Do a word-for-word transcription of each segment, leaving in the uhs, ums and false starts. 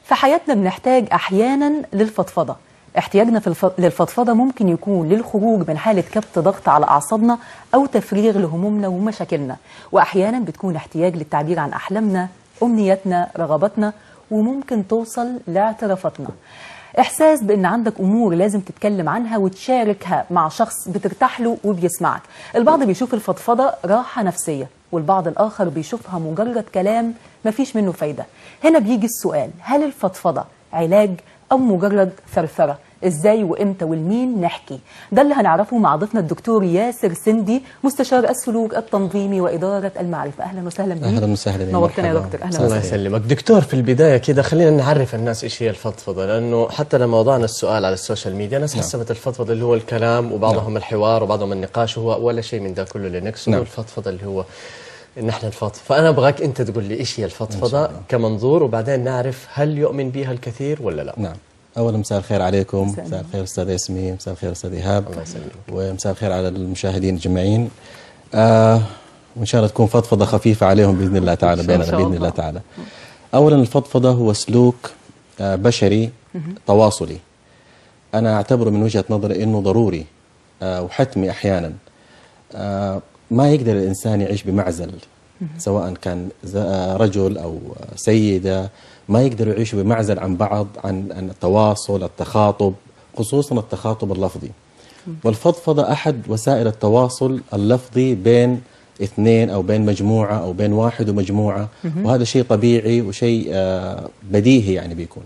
في حياتنا بنحتاج أحيانا للفضفضة. احتياجنا في الف... للفضفضة ممكن يكون للخروج من حالة كبت ضغط على أعصابنا أو تفريغ لهمومنا ومشاكلنا، وأحيانا بتكون احتياج للتعبير عن أحلامنا، أمنياتنا، رغباتنا، وممكن توصل لاعترافاتنا. إحساس بأن عندك أمور لازم تتكلم عنها وتشاركها مع شخص بترتاح له وبيسمعك. البعض بيشوف الفضفضة راحة نفسية، والبعض الآخر بيشوفها مجرد كلام مفيش منه فايدة. هنا بيجي السؤال، هل الفضفضة علاج أو مجرد ثرثرة؟ إزاي وإمتى والمين نحكي؟ ده اللي هنعرفه مع ضيفنا الدكتور ياسر سندي، مستشار السلوك التنظيمي وإدارة المعرفة. أهلا وسهلا بك. أهلا وسهلا. نورتنا يا دكتور. أهلا وسهلا. الله يسلمك. دكتور، في البداية كده خلينا نعرف الناس إيش هي الفضفضة، لأنه حتى لما وضعنا السؤال على السوشيال ميديا ناس حسبت الفضفضة اللي هو الكلام، وبعضهم نعم. الحوار، وبعضهم النقاش، وهو ولا شيء من ده كله اللي نقصده. نعم. الفضفضة اللي هو ان احنا نفضفض. فانا ابغاك انت تقول لي ايش هي الفضفضه كمنظور، وبعدين نعرف هل يؤمن بها الكثير ولا لا. نعم. اولا مساء الخير عليكم، مساء الخير استاذ ياسمين، مساء الخير استاذ ايهاب، الله يسلمك، ومساء الخير على المشاهدين اجمعين. آه وان شاء الله تكون فضفضه خفيفه عليهم باذن الله تعالى، بيننا باذن الله تعالى. اولا الفضفضه هو سلوك آه بشري تواصلي، انا اعتبره من وجهه نظري انه ضروري آه وحتمي احيانا. آه ما يقدر الانسان يعيش بمعزل، سواء كان رجل أو سيدة، ما يقدروا يعيشوا بمعزل عن بعض، عن عن التواصل، التخاطب، خصوصا التخاطب اللفظي. والفضفضة أحد وسائل التواصل اللفظي بين اثنين أو بين مجموعة أو بين واحد ومجموعة، وهذا شيء طبيعي وشيء بديهي يعني بيكون.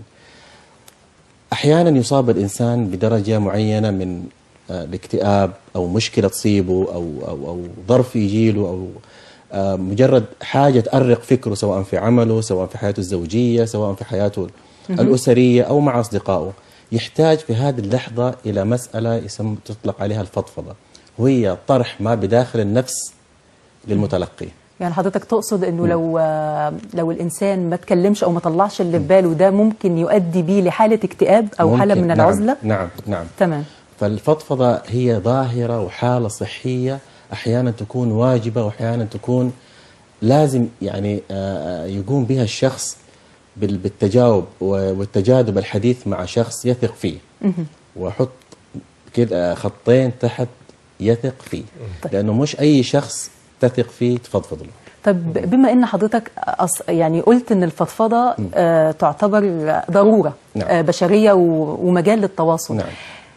أحيانا يصاب الإنسان بدرجة معينة من الاكتئاب أو مشكلة تصيبه أو أو أو ظرف يجيله أو مجرد حاجة تأرق فكره، سواء في عمله، سواء في حياته الزوجية، سواء في حياته الأسرية أو مع أصدقائه، يحتاج في هذه اللحظة إلى مسألة يسمى تطلق عليها الفضفضة، وهي طرح ما بداخل النفس للمتلقي. يعني حضرتك تقصد انه لو لو الانسان ما تكلمش او ما طلعش اللي في باله، ده ممكن يؤدي بيه لحالة اكتئاب او حالة من العزلة؟ نعم نعم, نعم. تمام. فالفضفضة هي ظاهرة وحالة صحية، أحيانا تكون واجبة وأحيانا تكون لازم يعني يقوم بها الشخص بالتجاوب والتجاذب الحديث مع شخص يثق فيه. وحط كده خطين تحت يثق فيه، لأنه مش أي شخص تثق فيه تفضفض له. طب بما ان حضرتك يعني قلت ان الفضفضة آه تعتبر ضرورة نعم. آه بشرية ومجال للتواصل. نعم.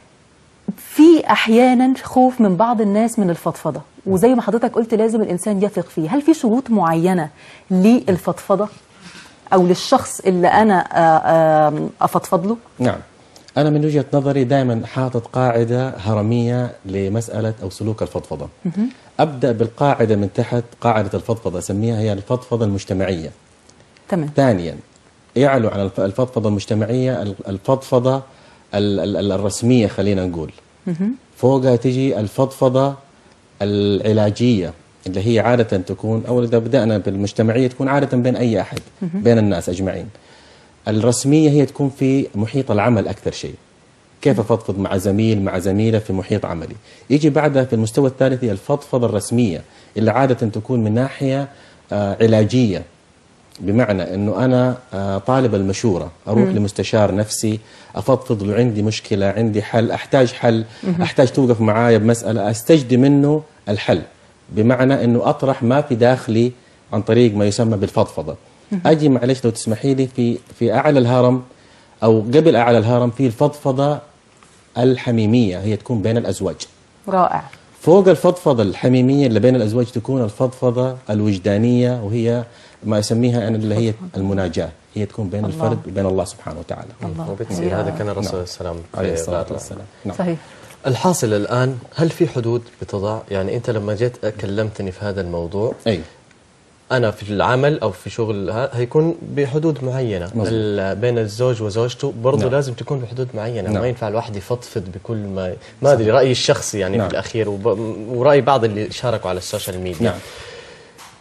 في احيانا خوف من بعض الناس من الفضفضه، وزي ما حضرتك قلت لازم الانسان يثق فيه. هل في شروط معينه للفضفضه او للشخص اللي انا افضفض له؟ نعم، انا من وجهه نظري دائما حاطط قاعده هرميه لمساله او سلوك الفضفضه. ابدا بالقاعده من تحت، قاعده الفضفضه اسميها هي الفضفضه المجتمعيه. تمام. ثانيا يعلو على الفضفضه المجتمعيه الفضفضه الرسمية، خلينا نقول. فوقها تجي الفضفضة العلاجية، اللي هي عادة تكون، أول إذا بدأنا بالمجتمعية تكون عادة بين أي أحد، بين الناس أجمعين. الرسمية هي تكون في محيط العمل أكثر شيء، كيف أفضفض مع زميل مع زميلة في محيط عملي. يجي بعدها في المستوى الثالث هي الفضفضة الرسمية، اللي عادة تكون من ناحية آه علاجية، بمعنى أنه أنا طالب المشورة، أروح مم. لمستشار نفسي، أفضفض له عندي مشكلة، عندي حل، أحتاج حل، مم. أحتاج توقف معايا بمسألة، أستجدي منه الحل، بمعنى أنه أطرح ما في داخلي عن طريق ما يسمى بالفضفضة. مم. أجي معلش لو تسمحي لي في في أعلى الهرم أو قبل أعلى الهرم في الفضفضة الحميمية، هي تكون بين الأزواج. رائع. فوق الفضفضة الحميمية اللي بين الأزواج تكون الفضفضة الوجدانية، وهي ما يسميها أنا اللي هي المناجاة، هي تكون بين الله. الفرد وبين الله سبحانه وتعالى. الله. هذا كان الرسول السلام عليه الصلاة والسلام. نعم. صحيح. الحاصل الآن، هل في حدود بتضع؟ يعني أنت لما جيت كلمتني في هذا الموضوع، أي أنا في العمل أو في شغل هيكون بحدود معينة بين الزوج وزوجته، برضه نعم. لازم تكون بحدود معينة. نعم. ما ينفع الواحد يفضفض بكل ما ما أدري، رأيي الشخصي يعني نعم. في الأخير، ورأي بعض اللي شاركوا على السوشيال ميديا. نعم.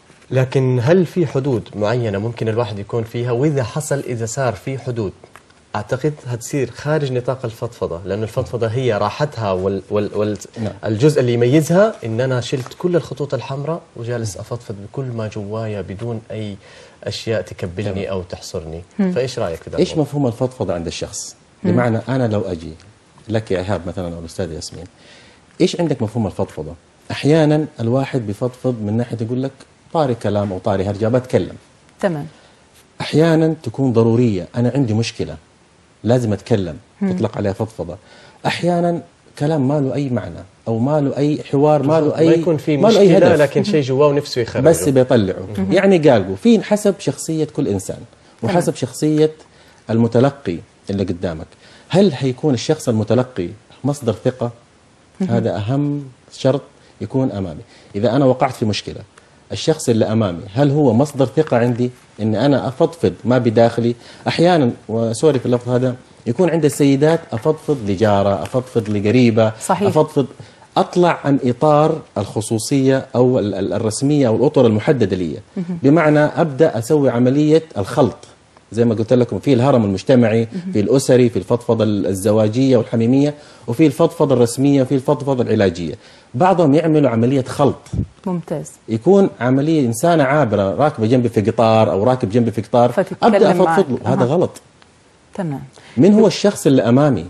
لكن هل في حدود معينة ممكن الواحد يكون فيها؟ وإذا حصل، إذا صار في حدود اعتقد هتصير خارج نطاق الفضفضه، لانه الفضفضه هي راحتها وال وال وال نعم. الجزء اللي يميزها ان انا شلت كل الخطوط الحمراء وجالس افضفض بكل ما جوايا بدون اي اشياء تكبلني او تحصرني. فايش رايك في ده؟ ايش مفهوم الفضفضه عند الشخص؟ بمعنى انا لو اجي لك يا ايهاب مثلا او الاستاذ ياسمين، ايش عندك مفهوم الفضفضه؟ احيانا الواحد بيفضفض من ناحيه يقول لك طاري كلام او طاري هرجه بتكلم. تمام. احيانا تكون ضروريه، انا عندي مشكله لازم اتكلم، تطلق عليها فضفضه. احيانا كلام ما له اي معنى او ما له اي حوار، ما له اي ما يكون في ما له أي مشكله هدف. لكن شيء جواه ونفسه يخرجه بس بيطلعه. يعني قالوا في حسب شخصيه كل انسان وحسب شخصيه المتلقي اللي قدامك. هل هيكون الشخص المتلقي مصدر ثقه؟ هذا اهم شرط يكون امامي. اذا انا وقعت في مشكله، الشخص اللي امامي هل هو مصدر ثقه عندي ان انا افضفض ما بداخلي؟ احيانا وسوري في اللفظ هذا يكون عند السيدات افضفض لجاره، افضفض لقريبه، صحيح. افضفض اطلع عن اطار الخصوصيه او الرسميه او الاطر المحدده لي. بمعنى ابدا اسوي عمليه الخلط زي ما قلت لكم، في الهرم المجتمعي، في الاسري، في الفضفضه الزواجيه والحميميه، وفي الفضفضه الرسميه، وفي الفضفضه العلاجيه. بعضهم يعملوا عمليه خلط. ممتاز. يكون عمليه انسانه عابره راكبه جنبي في قطار او راكب جنبي في قطار فتتكلم ابدا افضفض له. معك. هذا أه. غلط. تمام. من هو الشخص اللي امامي؟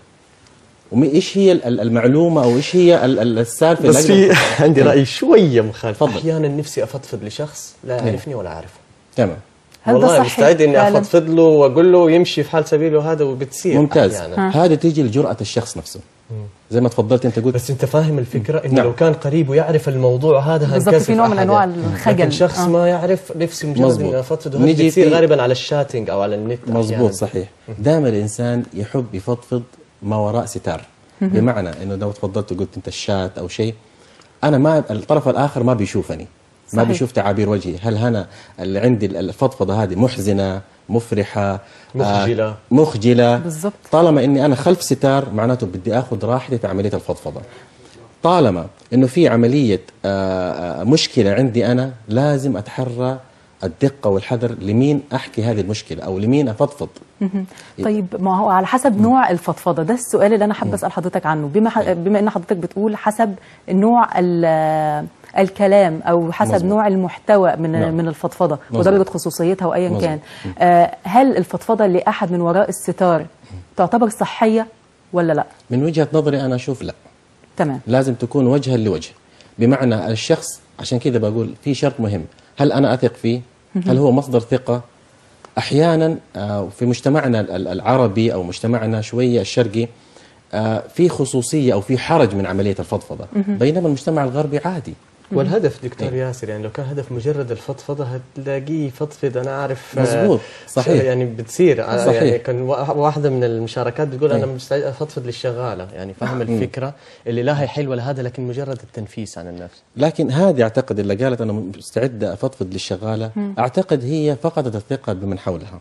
وايش هي المعلومه او ايش هي السالفه؟ بس في عندي راي شويه مخالف. تفضل. احيانا نفسي افضفض لشخص لا يعرفني ولا اعرفه. تمام. هل ده والله صحي مستعد اني فعلاً؟ افضفض له واقول له يمشي في حال سبيله هذا، وبتصير ممتاز. أحياناً. هذه تيجي لجرأة الشخص نفسه. زي ما تفضلت انت قلت. بس انت فاهم الفكره انه نعم. لو كان قريب ويعرف الموضوع هذا بالضبط، هنكسف في نوع من أحدا. انواع الخجل. لكن شخص آه. ما يعرف نفسي مجرد مزبوط. اني افضفض، نيجي وهذا بتصير في- غالبا على الشاتنج او على النت. مزبوط أحياناً. صحيح. دائما الانسان يحب يفضفض ما وراء ستار. بمعنى انه لو تفضلت وقلت انت الشات او شيء، انا ما الطرف الاخر ما بيشوفني، ما صحيح. بيشوف تعابير وجهي. هل انا اللي عندي الفضفضه هذه محزنه، مفرحه، مخجلة. آه مخجله؟ بالضبط. طالما اني انا خلف ستار معناته بدي اخذ راحتي في عمليه الفضفضه. طالما انه في عمليه آه آه مشكله عندي انا، لازم اتحرى الدقه والحذر لمين احكي هذه المشكله او لمين افضفض. طيب ما هو على حسب نوع الفضفضه، ده السؤال اللي انا حابه اسال حضرتك عنه. بما ح... بما ان حضرتك بتقول حسب نوع ال... الكلام او حسب مزبوط. نوع المحتوى من نعم. من الفضفضه مزبوط. ودرجه خصوصيتها وايا مزبوط. كان، آه هل الفضفضه اللي احد من وراء الستار تعتبر صحيه ولا لا؟ من وجهه نظري انا اشوف لا، تمام. لازم تكون وجها لوجه. بمعنى الشخص، عشان كذا بقول في شرط مهم، هل انا اثق فيه؟ هل هو مصدر ثقه؟ احيانا آه، في مجتمعنا ال- العربي او مجتمعنا شويه الشرقي آه، في خصوصيه او في حرج من عمليه الفضفضه، بينما المجتمع الغربي عادي. والهدف دكتور ياسر، يعني لو كان هدف مجرد الفضفضه هتلاقيه فضفض. انا اعرف مزبوط. صحيح. يعني بتصير صحيح. يعني كان وا- واحده من المشاركات بتقول أي. انا مستعد افضفض للشغاله، يعني فاهم الفكره اللي لا هي حل ولا هذا، لكن مجرد التنفيس عن النفس. لكن هذه اعتقد اللي قالت انا مستعده افضفض للشغاله، اعتقد هي فقدت الثقه بمن حولها.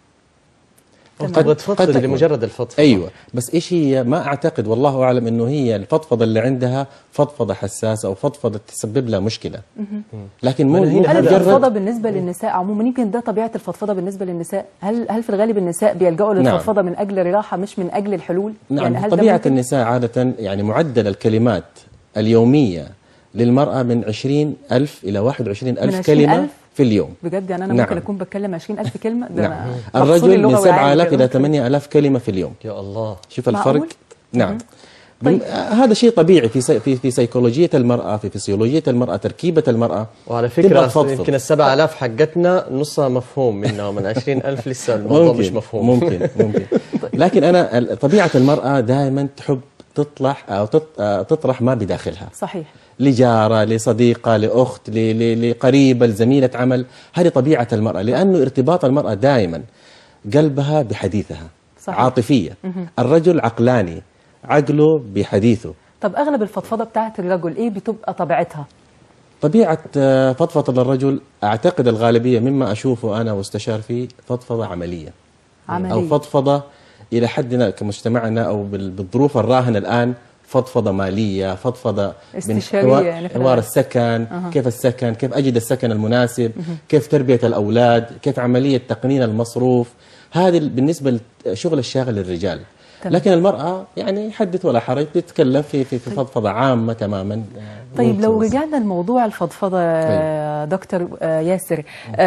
تبغى تفضفض تكون. لمجرد الفضفضه. ايوه، بس ايش هي؟ ما اعتقد والله اعلم انه هي الفضفضه اللي عندها فضفضه حساسه او فضفضه تسبب لها مشكله. لكن مو ما هنا مو هل هذا الفضفضه مجرد. بالنسبه للنساء عموما، يمكن ده طبيعه الفضفضه بالنسبه للنساء، هل هل في الغالب النساء بيلجأوا نعم. للفضفضه من اجل الراحه مش من اجل الحلول؟ نعم، يعني هل ده طبيعه ممكن؟ النساء عاده يعني معدل الكلمات اليوميه للمراه من عشرين ألف الى واحد وعشرين من ألف عشرين كلمه ألف؟ في اليوم. بجد يعني انا نعم. ممكن اكون بتكلم عشرين ألف كلمه؟ ده نعم. أنا مفصول الرجل اللغة من سبعة والعلم آلاف كده. الى ثمانية آلاف كلمه في اليوم. يا الله. شوف الفرق. معقول؟ نعم. طيب. بم- هذا شيء طبيعي في سي في في سيكولوجيه المراه، في فسيولوجيه المراه، تركيبه المراه. وعلى تبغى فكره تفضفض. يمكن السبع آلاف حقتنا نصها مفهوم منها، ومن عشرين ألف لسه الموضوع مش مفهوم. ممكن ممكن لكن انا ال- طبيعه المراه دائما تحب تطلع او تط- آه، تطرح ما بداخلها، صحيح. لجاره، لصديقه، لاخت، ل- ل- لقريبه، لزميله عمل. هذه طبيعه المراه، لانه ارتباط المراه دائما قلبها بحديثها. صحيح. عاطفيه. الرجل عقلاني، عقله بحديثه. طب اغلب الفضفضه بتاعت الرجل ايه بتبقى طبيعتها؟ طبيعة آه، فضفضة للرجل أعتقد الغالبية مما أشوفه أنا واستشار فيه فضفضة عملية. عمليه. أو فضفضة إلى حدنا كمجتمعنا أو بال- بالظروف الراهنة الآن فضفضه ماليه، فضفضه استشاريه يعني حوار السكن، أه. كيف السكن، كيف اجد السكن المناسب، أه. كيف تربيه الاولاد، كيف عمليه تقنين المصروف. هذه بالنسبه لشغل الشاغل للرجال. طبعا. لكن المراه يعني حدث ولا حرج، بتتكلم في في, في فضفضه عامه تماما. طيب لو رجعنا لموضوع الفضفضه يا دكتور ياسر،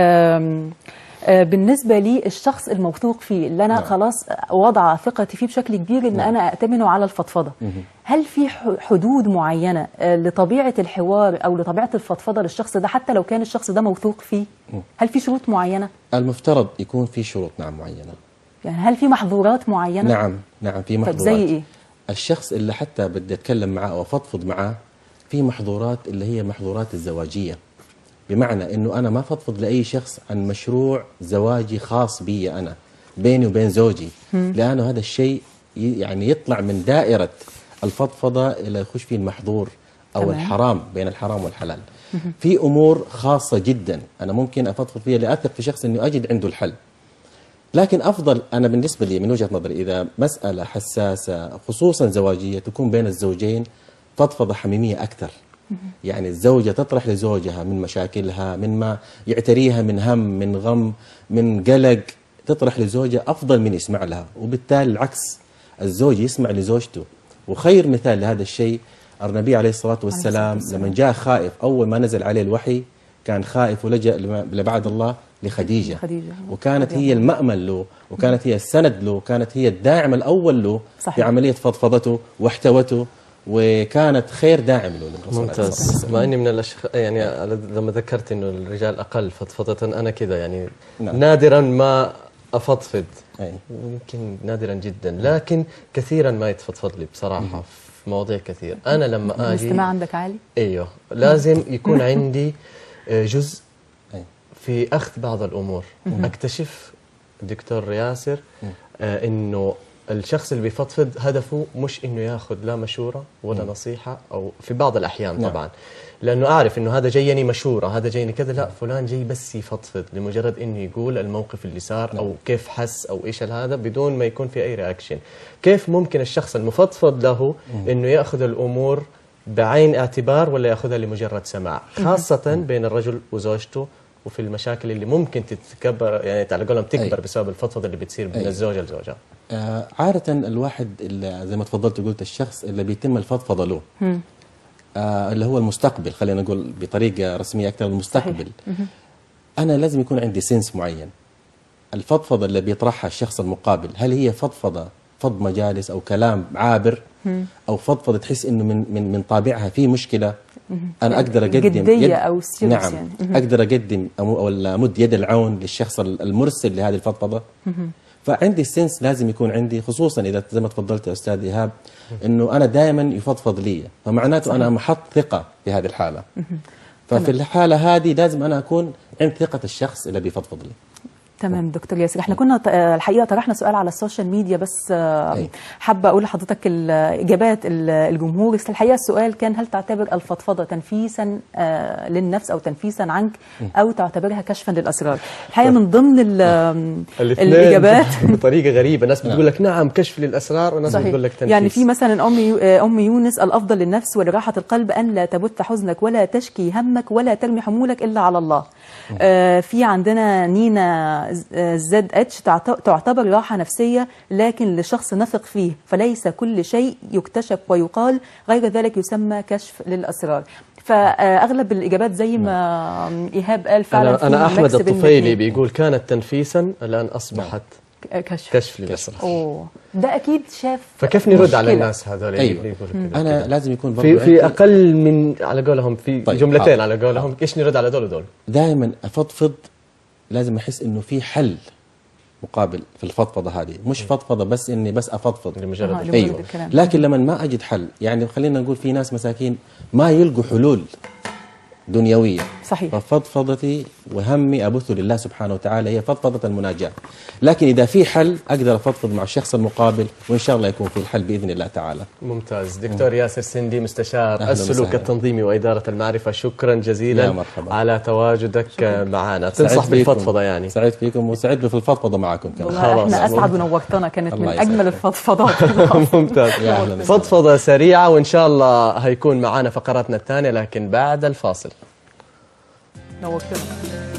بالنسبة لي الشخص الموثوق فيه اللي أنا خلاص وضع ثقتي فيه بشكل كبير إن أنا أأتمنه على الفضفضة، هل في حدود معينة لطبيعة الحوار أو لطبيعة الفضفضة للشخص ده حتى لو كان الشخص ده موثوق فيه؟ هل في شروط معينة؟ المفترض يكون في شروط نعم معينة. يعني هل في محظورات معينة؟ نعم نعم في محظورات. طب زي إيه؟ الشخص اللي حتى بدي أتكلم معه أو أفضفض معه في محظورات اللي هي محظورات الزواجية، بمعنى انه انا ما فضفض لاي شخص عن مشروع زواجي خاص بي انا بيني وبين زوجي، لانه هذا الشيء يعني يطلع من دائره الفضفضه الى يخش فيه المحظور او تمام. الحرام، بين الحرام والحلال. في امور خاصه جدا انا ممكن افضفض فيها لاثق في شخص انه اجد عنده الحل، لكن افضل انا بالنسبه لي من وجهه نظري اذا مساله حساسه خصوصا زواجيه تكون بين الزوجين فضفضه حميميه اكثر. يعني الزوجة تطرح لزوجها من مشاكلها، من ما يعتريها من هم، من غم، من قلق، تطرح لزوجها أفضل من يسمع لها، وبالتالي العكس الزوج يسمع لزوجته. وخير مثال لهذا الشيء النبي عليه الصلاة والسلام لما جاء خائف أول ما نزل عليه الوحي كان خائف ولجأ لبعد الله لخديجة، خديجة. وكانت هي المأمل له، وكانت هي السند له، وكانت هي الداعم الأول له في عملية فضفضته واحتوته، وكانت خير داعم له. ممتاز. مع اني من الاشخاص يعني لما ذكرت انه الرجال اقل فضفضه انا كذا يعني نعم. نادرا ما افضفض، يمكن نادرا جدا، لكن كثيرا ما يتفضفض لي بصراحه في مواضيع كثير. انا لما اجي الاستماع عندك عالي؟ ايوه لازم يكون عندي جزء في اخذ بعض الامور. اكتشف دكتور ياسر آه انه الشخص اللي بيفضفض هدفه مش انه ياخذ لا مشوره ولا م. نصيحه، او في بعض الاحيان نعم. طبعا لانه اعرف انه هذا جايني مشوره، هذا جايني كذا، لا فلان جاي بس يفضفض لمجرد انه يقول الموقف اللي صار نعم. او كيف حس او ايش هذا بدون ما يكون في اي رياكشن. كيف ممكن الشخص المفضفض له م. انه ياخذ الامور بعين اعتبار ولا ياخذها لمجرد سماع، خاصه م. بين الرجل وزوجته، وفي المشاكل اللي ممكن تتكبر يعني على قولهم تكبر أي. بسبب الفضفضه اللي بتصير بين الزوجه لزوجها. آه عادة الواحد اللي زي ما تفضلت وقلت الشخص اللي بيتم الفضفضه له آه اللي هو المستقبل، خلينا نقول بطريقه رسميه اكثر المستقبل. انا لازم يكون عندي سنس معين. الفضفضه اللي بيطرحها الشخص المقابل هل هي فضفضه فض مجالس او كلام عابر مم. او فضفضه تحس انه من من من طابعها في مشكله، انا اقدر اقدم جديه يد او سيريس نعم يعني. اقدر اقدم او امد يد العون للشخص المرسل لهذه الفضفضه. فعندي السنس لازم يكون عندي، خصوصا اذا زي ما تفضلت يا استاذ ايهاب انه انا دائما يفضفض لي، فمعناته صحيح. انا محط ثقه في هذه الحاله. ففي الحاله هذه لازم انا اكون عند ثقه الشخص اللي بيفضفض لي. تمام دكتور ياسر، احنا كنا الحقيقه طرحنا سؤال على السوشيال ميديا بس حابه اقول لحضرتك اجابات الجمهور. الحقيقه السؤال كان هل تعتبر الفضفضه تنفيسا للنفس او تنفيسا عنك او تعتبرها كشفا للاسرار؟ الحقيقه من ضمن الاجابات بطريقه غريبه، ناس بتقول لك نعم كشف للاسرار وناس بتقول لك تنفيس. يعني في مثلا ام ام يونس الافضل للنفس ولراحه القلب ان لا تبث حزنك ولا تشكي همك ولا ترمي حمولك الا على الله. آه في عندنا نينا زد اتش تعتبر راحة نفسية لكن لشخص نثق فيه، فليس كل شيء يكتشف ويقال، غير ذلك يسمى كشف للأسرار. فأغلب الإجابات زي ما إيهاب قال فعلا. أنا, أنا أحمد الطفيلي بيقول كانت تنفيسا الآن أصبحت كشف كشف للأسرار. أوه ده أكيد شاف. فكيف نرد على الناس هذول؟ أيوة. اللي يقولوا كده أنا كده. لازم يكون في, في أقل من على قولهم في طيب. جملتين حاضر. على قولهم إيش نرد على دول ودول؟ دائما أفضفض لازم أحس إنه في حل مقابل في الفضفضه هذه، مش فضفضه بس اني بس افضفض لمجرد ايوه. لكن لما ما اجد حل، يعني خلينا نقول في ناس مساكين ما يلقوا حلول دنيويه صحيح، ففضفضتي وهمي أبثه لله سبحانه وتعالى هي فضفضة المناجاة. لكن إذا في حل أقدر أفضفض مع الشخص المقابل، وإن شاء الله يكون في الحل بإذن الله تعالى. ممتاز. دكتور ياسر سندي، مستشار السلوك التنظيمي وإدارة المعرفة، شكرا جزيلا على تواجدك معنا. تنصح بالفضفضة يعني؟ سعيد فيكم وسعيد في الفضفضة معكم كمان. والله احنا أسعد ونورتنا، كانت من أجمل الفضفضات. ممتاز. فضفضة سريعة، وإن شاء الله هيكون معنا فقراتنا الثانية لكن بعد الفاصل. نورتنا.